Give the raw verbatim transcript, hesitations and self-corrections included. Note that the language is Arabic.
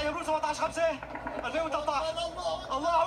يا ابرو سبعة عشر خمسة ألفين وثلاثة عشر. الله